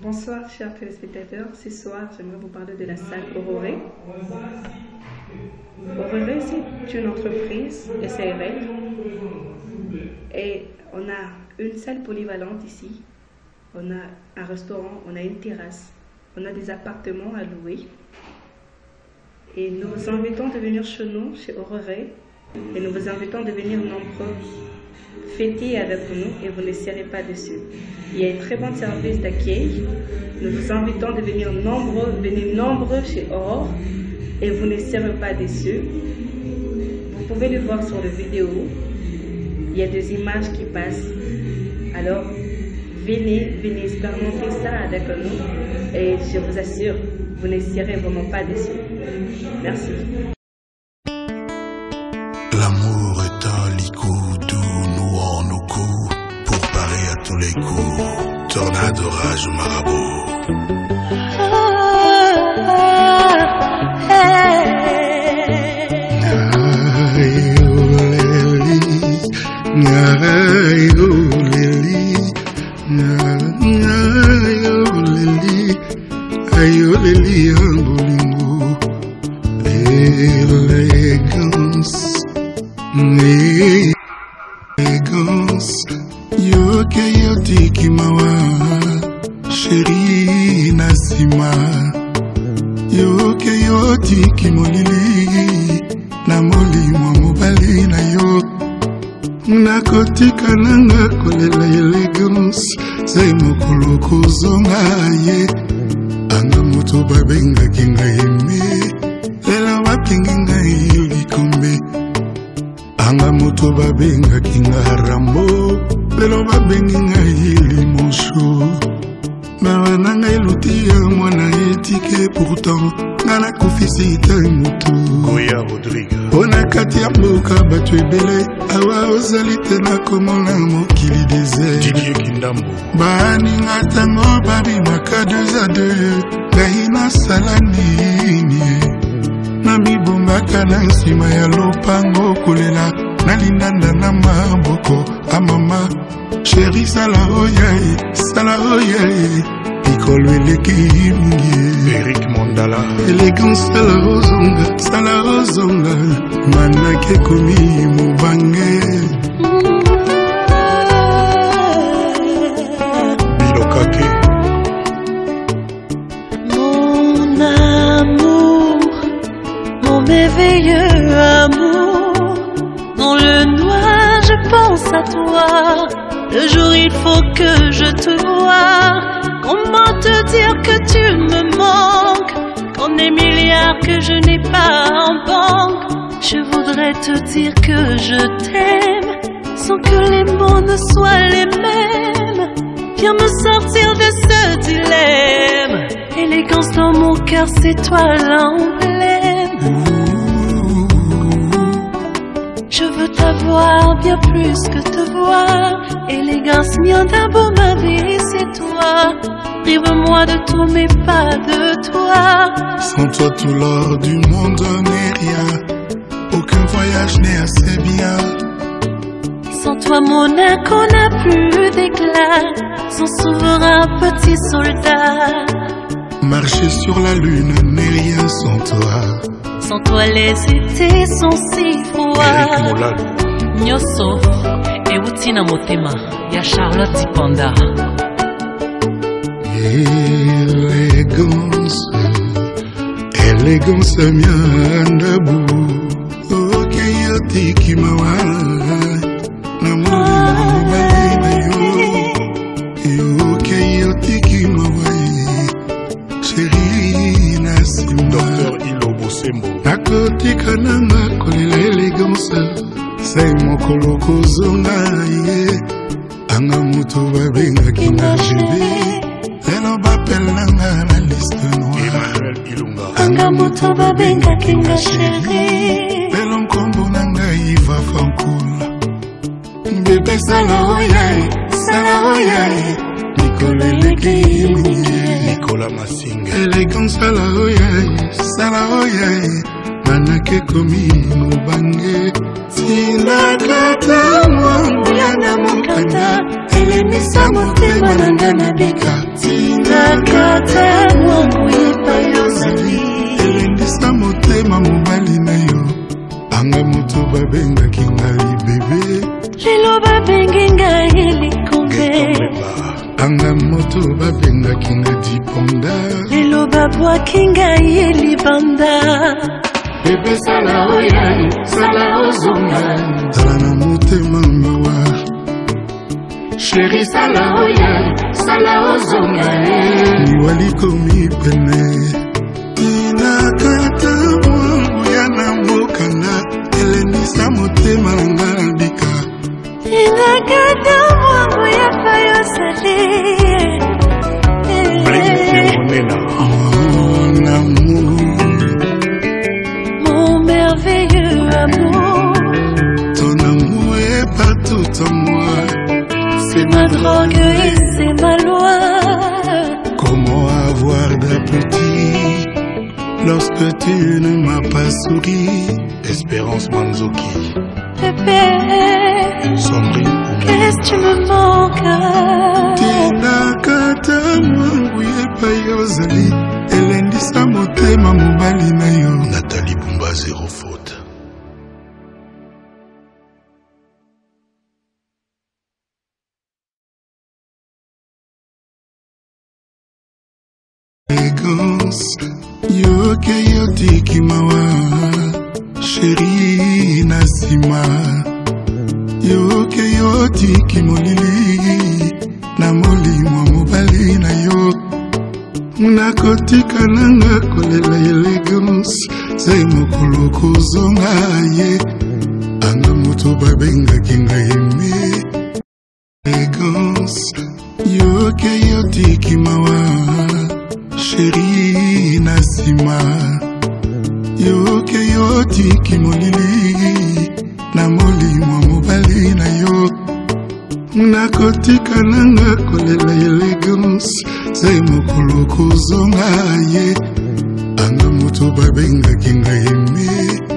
Bonsoir chers téléspectateurs, ce soir j'aimerais vous parler de la salle Auroré. Auroré c'est une entreprise SARL et on a une salle polyvalente ici, on a un restaurant, on a une terrasse, on a des appartements à louer et nous vous invitons de venir chez nous, chez Auroré, et nous vous invitons de venir nombreux fêter avec nous et vous ne serez pas déçus. Il y a un très bon service d'accueil. Nous vous invitons de venir nombreux, chez Aurore et vous ne serez pas déçus. Vous pouvez le voir sur la vidéo. Il y a des images qui passent. Alors, venez expérimenter ça avec nous et je vous assure, vous ne serez vraiment pas déçus. Merci. L'amour est un licou doux nouant nos coups pour parer à tous les coups. Tornade, orage ou marabout. Élégance, yoke yotiki mawa, chérie Nasima. Yoke yotiki molili, na molimo mobali na yo. Nakotika nanga kolela élégance, sai mokolo kozonga ye. Anga moto babenga kinga yeme, lela wakinga ilikombe. Anga moto babenga kinga rambo, lelo babengi ngai limosho. Mawa nanga ilutia mwana etike pourtant ngana kufisi ita mutu. Goya Rodrigue Ona kati ya mboka batu ebele awa ozali te na komona mokili désert. Didier Kindambo Baninga tango babimaka 2 à 2 ngai nasala nini na mibombaka na nsima ya lopango kolela nalindanda na maboko amama chéri sala oyae ikolo eleki mingi Eric Mondala élégance sala ozonga manake komi mobange Bilokake Mon amour, mon merveilleux amour, dans le noir je pense à toi. Le jour il faut que je te voie. Comment te dire que tu me manques, qu'on est milliards que je n'ai pas en banque. Je voudrais te dire que je t'aime, sans que les mots ne soient les mêmes. Viens me sortir de ce dilemme. Élégance dans mon cœur, c'est toi l'emblème. Je veux t'avoir bien plus que te voir. Élégance, mien d'abord ma vie, c'est toi. Prive-moi de tout mais pas de toi. Sans toi tout l'or du monde n'est rien. Aucun voyage n'est assez bien. Sans toi mon âme n'a plus d'éclat. Son souverain petit soldat. Marcher sur la lune n'est rien sans toi. Sans toi les étés sont si froids. Eric Molalo Nyoso Euti na motema ya Charlotte Panda. Élégance miandabu. Ok yotiki mawa na molimo mobali na yo. Ok yotiki mawa chérie Nasima. Docteur Ilo Bosembo Nakotika nanga kolela élégance, sai mokolo kozonga ye. Anga moto babenga kinga jebe, lelo bapelanga na liste noire. Emmanuel Ilunga Anga moto babenga kinga chérie. Lelo nkombo nanga Iva Fankula. Bebe sala oyae, Nicole eleki mingi. Nicolas Massinga Élégance sala oyae, manake komi mobange. Tinakata mwangu yana mokanda, elemisa motema nanga na bika. Tina anga moto babengaki nga diponda lelo babwaki ngai libanda bebe sala oyai sala ozonga zala na motema mawa sheri sala oyai sala ozonga niwalikomi pene inakata mwangu ya na mokanda elenisa motema na nga na bika inakata mwangu ya fayosali mon amour, mon merveilleux amour, ton amour est partout en moi, c'est ma drogue et c'est ma loi. Comment avoir d'appétit lorsque tu ne m'as pas souri? Espérance Manzoki, Bébé, Sandrine, qu'est-ce que tu me manques? Tina kata mwangu yepa yozali elendisa motema mobali na yo. Nathalie Bumba, zéro faute. Élégance, yoke yotiki mawa, chérie Nasima. Yoke yotiki molili, na molimo mobali na yo. Nakotika nanga kolela élégance, zai mokolo kozonga ye. Anga moto babengaki ngai eme. Élégance, yoke yotiki mawa, chérie Nasima. Yoke yotiki molili, na molimo mobali na yo. Nakotika nanga kolela élégance, zai mokolo kozonga ye. Anga moto babengaki ngai eme.